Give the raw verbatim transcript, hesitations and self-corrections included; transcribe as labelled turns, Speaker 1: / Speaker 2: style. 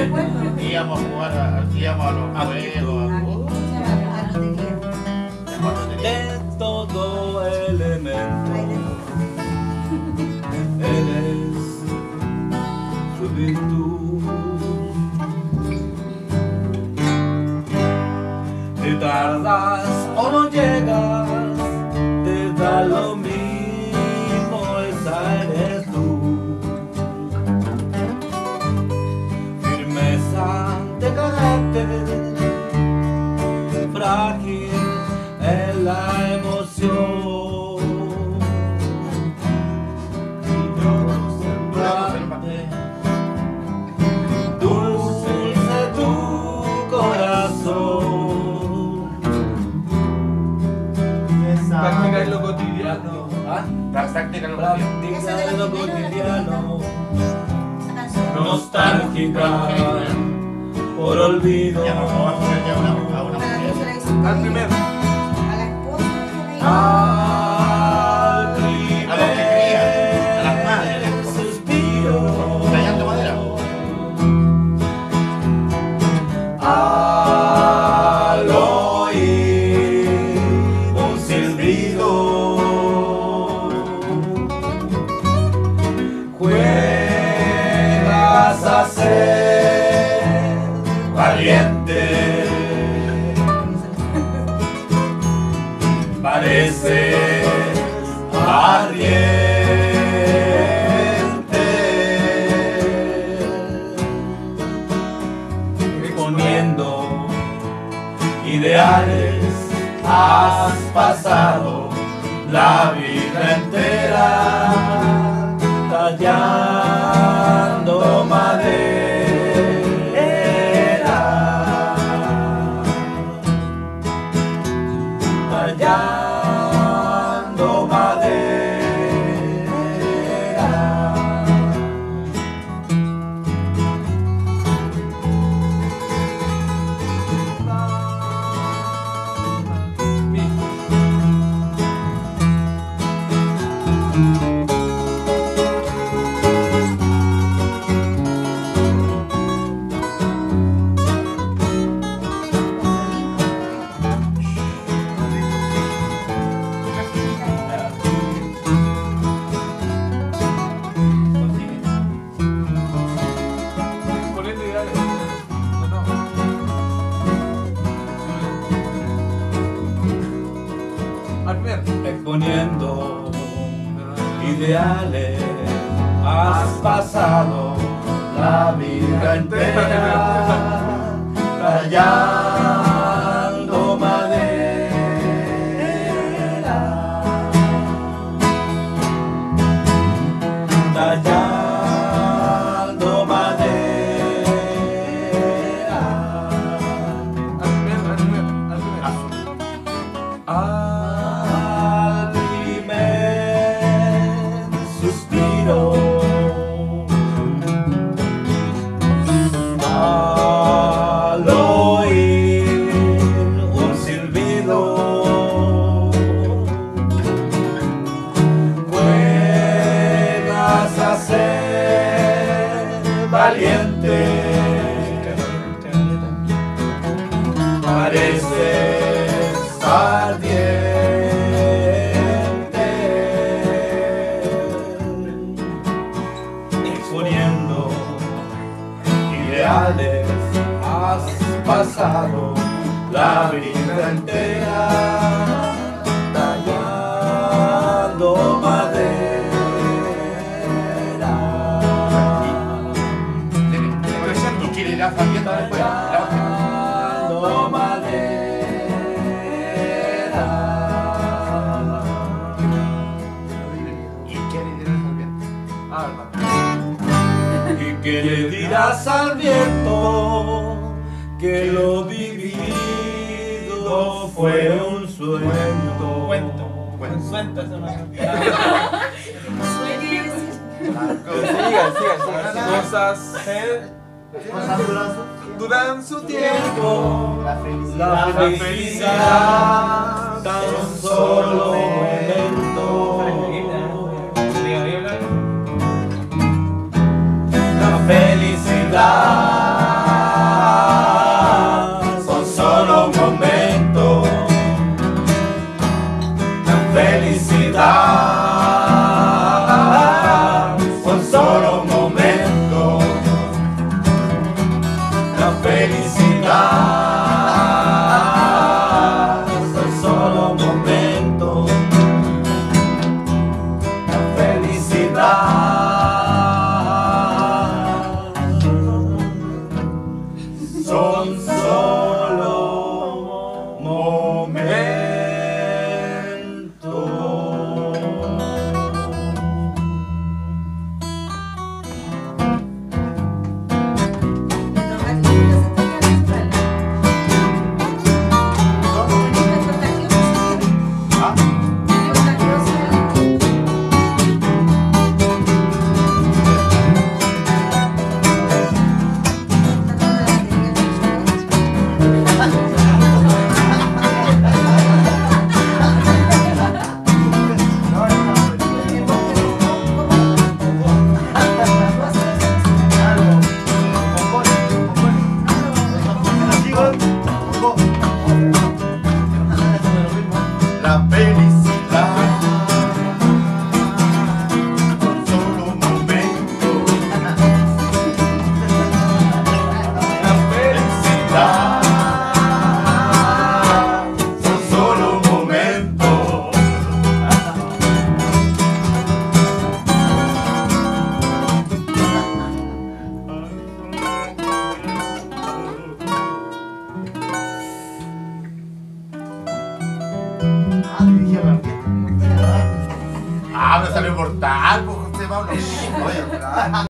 Speaker 1: íbamos a jugar, a, íbamos a los juegos.
Speaker 2: De todo elemento, eres su virtud. Te tardas o no llegas, te da lo mismo, esa eres tú. Firmeza de carácter, frágil en la emoción. Dulce tu corazón.
Speaker 3: Práctica en lo cotidiano.
Speaker 2: ¿Ah?
Speaker 1: Práctica en lo
Speaker 2: Práctica en lo cotidiano. Nostálgica por olvido.
Speaker 1: Ya nos vamos a hacer ya una, a una mujer.
Speaker 3: Al primer.
Speaker 2: Al primer
Speaker 1: A los que querían, a las madres.
Speaker 2: suspiro.
Speaker 1: Tallando madera.
Speaker 2: Al oír un silbido, juegas a ser valiente. Pareces ardiente, poniendo ideales. Has pasado la vida entera tallando madera, tallando madera.
Speaker 3: Poniendo ideales. No, no. Al primer.
Speaker 2: Exponiendo ideales, has pasado la vida entera tallando madera, tallando madera.
Speaker 3: Al primer, al primer, al primer.
Speaker 2: Al primer suspiro, al oír un silbido, juegas a ser valiente. Pareces ardiente, exponiendo ideales. Has pasado la vida entera tallando madera,
Speaker 1: Y quiere ir a saliendo después. La otra.
Speaker 2: tallando madera.
Speaker 1: Y quiere ir a saliendo.
Speaker 3: Ah, verdad.
Speaker 2: ¿Y qué le dirás al viento? Que lo vivido fue un sueño.
Speaker 1: Cuento. Cuento.
Speaker 2: Suelta, eso no.
Speaker 3: Sigan, sigan, sigan. Cosas duran su tiempo.
Speaker 1: La felicidad.
Speaker 2: La felicidad tan solo momento. La felicidad felicidad son solo momentos. La felicidad son solo momentos.
Speaker 1: La felicidad son solo momentos. La felicidad son solo momentos.
Speaker 4: Ah, dirigía la orquesta.
Speaker 1: Ah, me salió mortal, pues José Pablo. Oye,